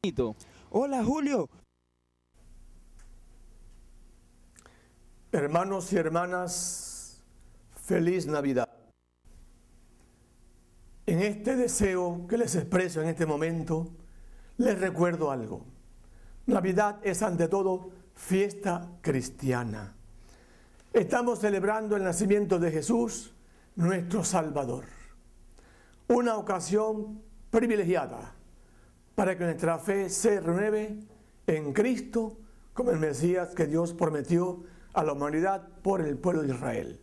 Hola, Julio. Hermanos y hermanas, feliz Navidad. En este deseo que les expreso en este momento, les recuerdo algo. Navidad es ante todo fiesta cristiana. Estamos celebrando el nacimiento de Jesús, nuestro Salvador. Una ocasión privilegiada para que nuestra fe se renueve en Cristo como el Mesías que Dios prometió a la humanidad por el pueblo de Israel.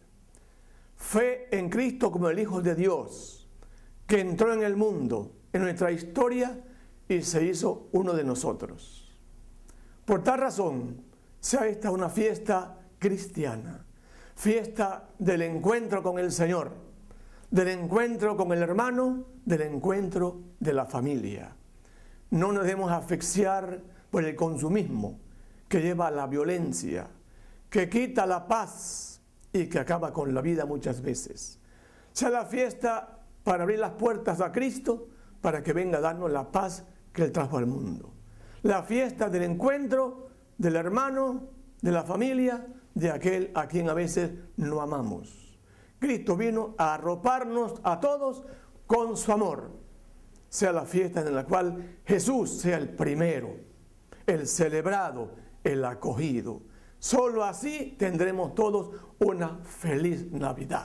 Fe en Cristo como el Hijo de Dios, que entró en el mundo, en nuestra historia, y se hizo uno de nosotros. Por tal razón, sea esta una fiesta cristiana, fiesta del encuentro con el Señor, del encuentro con el hermano, del encuentro de la familia. No nos debemos asfixiar por el consumismo que lleva a la violencia, que quita la paz y que acaba con la vida muchas veces. Sea la fiesta para abrir las puertas a Cristo, para que venga a darnos la paz que Él trajo al mundo. La fiesta del encuentro del hermano, de la familia, de aquel a quien a veces no amamos. Cristo vino a arroparnos a todos con su amor. Sea la fiesta en la cual Jesús sea el primero, el celebrado, el acogido. Solo así tendremos todos una feliz Navidad.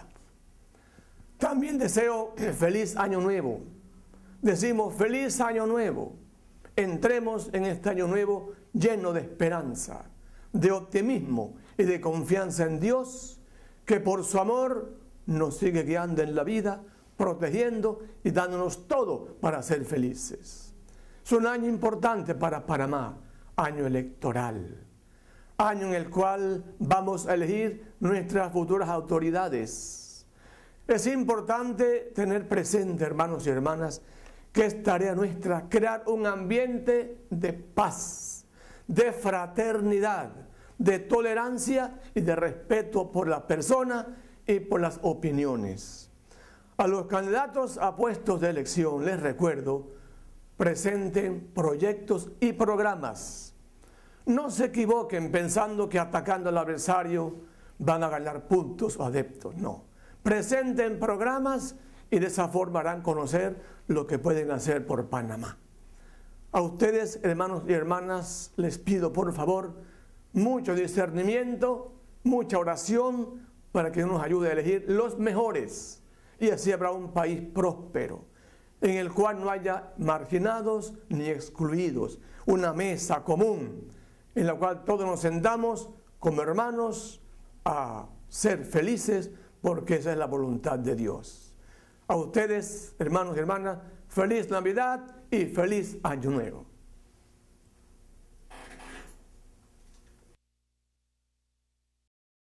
También deseo feliz año nuevo. Decimos feliz año nuevo. Entremos en este año nuevo lleno de esperanza, de optimismo y de confianza en Dios, que por su amor nos sigue guiando en la vida, protegiendo y dándonos todo para ser felices. Es un año importante para Panamá, año electoral, año en el cual vamos a elegir nuestras futuras autoridades. Es importante tener presente, hermanos y hermanas, que es tarea nuestra crear un ambiente de paz, de fraternidad, de tolerancia y de respeto por la persona y por las opiniones. A los candidatos a puestos de elección les recuerdo, presenten proyectos y programas. No se equivoquen pensando que atacando al adversario van a ganar puntos o adeptos, no. Presenten programas y de esa forma harán conocer lo que pueden hacer por Panamá. A ustedes, hermanos y hermanas, les pido por favor mucho discernimiento, mucha oración para que nos ayude a elegir los mejores y así habrá un país próspero en el cual no haya marginados ni excluidos, una mesa común en la cual todos nos sentamos como hermanos a ser felices porque esa es la voluntad de Dios. A ustedes, hermanos y hermanas, feliz Navidad y feliz Año Nuevo.